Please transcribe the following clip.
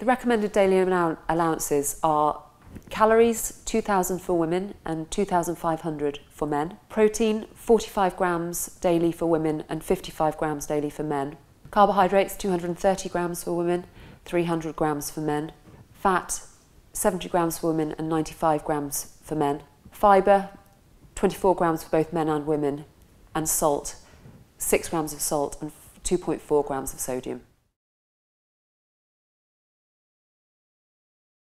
recommended daily allowances are calories, 2,000 for women and 2,500 for men. Protein, 45 grams daily for women and 55 grams daily for men. Carbohydrates, 230 grams for women, 300 grams for men. Fat, 70 grams for women and 95 grams for men. Fibre, 24 grams for both men and women. And salt, 6 grams of salt and 2.4 grams of sodium.